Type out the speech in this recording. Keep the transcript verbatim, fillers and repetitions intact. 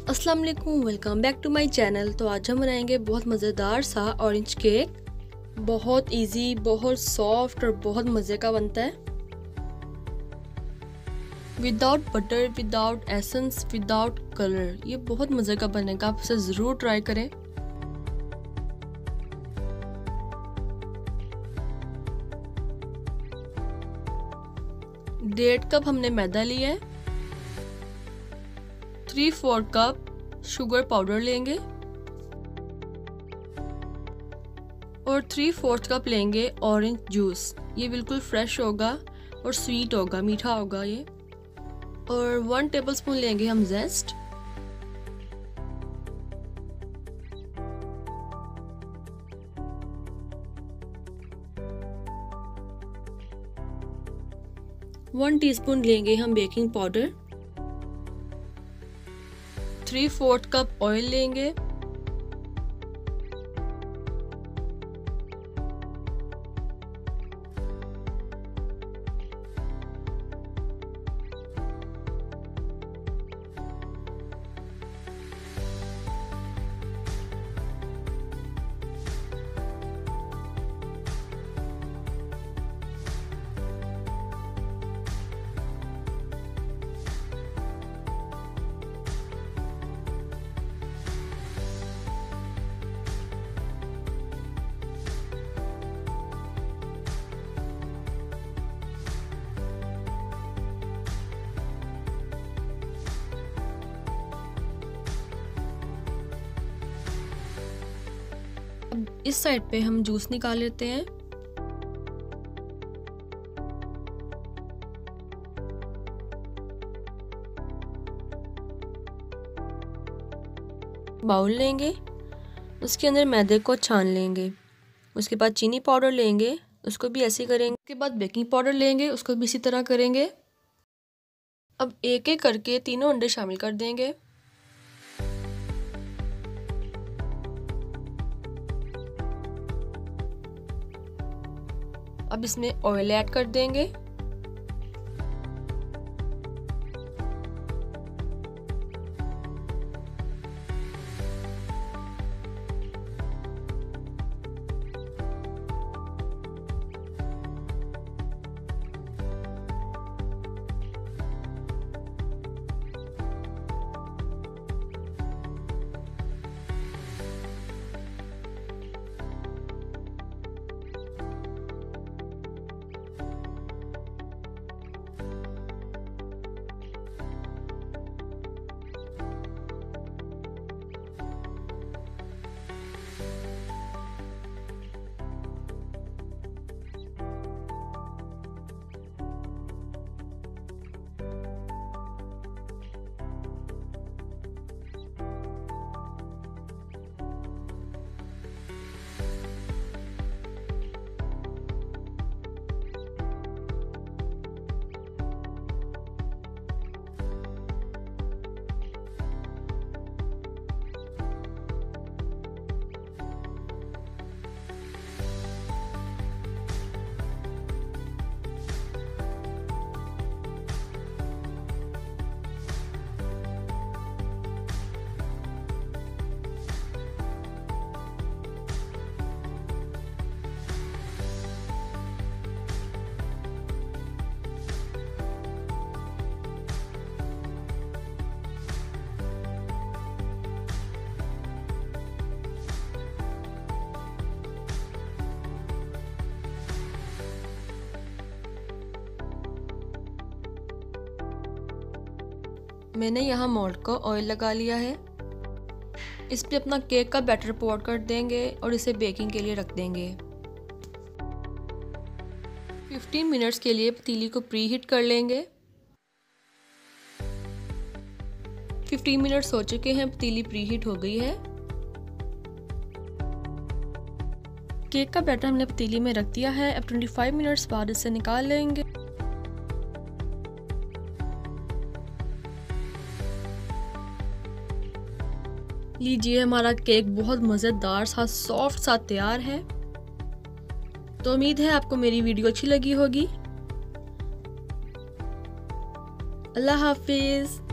अस्सलाम वालेकुम, welcome back to my channel. तो आज हम बनाएंगे बहुत मज़ेदार सा ऑरेंज केक। बहुत इजी, बहुत सॉफ्ट और बहुत मज़े का बनता है। Without butter, without essence, without colour, ये बहुत मज़े का बनेगा। आप इसे ज़रूर ट्राई करें। डेढ़ कप हमने मैदा लिया है। Three four cup sugar powder लेंगे और थ्री फोर्थ कप लेंगे ऑरेंज जूस। ये बिल्कुल फ्रेश होगा और स्वीट होगा, मीठा होगा ये। और वन टेबलस्पून लेंगे हम जेस्ट। वन टीस्पून लेंगे हम baking powder. Three fourth cup oil लेंगे। अब इस साइड पे हम जूस निकाल लेते हैं। बाउल लेंगे, उसके अंदर मैदे को छान लेंगे। उसके बाद चीनी पाउडर लेंगे, उसको भी ऐसे करेंगे। उसके बाद बेकिंग पाउडर लेंगे, उसको भी इसी तरह करेंगे। अब एक एक करके तीनों अंडे शामिल कर देंगे। अब इसमें ऑयल ऐड कर देंगे। मैंने यहाँ मोल्ड को ऑयल लगा लिया है। इस पे अपना केक का बैटर पोर कर देंगे और इसे बेकिंग के लिए रख देंगे। फिफ्टीन मिनट्स के लिए पतीली को प्री हीट कर लेंगे। फिफ्टीन मिनट्स हो चुके हैं, पतीली प्री हीट हो गई है। केक का बैटर हमने पतीली में रख दिया है। अब ट्वेंटी फाइव मिनट्स बाद इसे निकाल लेंगे। लीजिए, हमारा केक बहुत मज़ेदार सा सॉफ्ट सा तैयार है। तो उम्मीद है आपको मेरी वीडियो अच्छी लगी होगी। अल्लाह हाफिज़।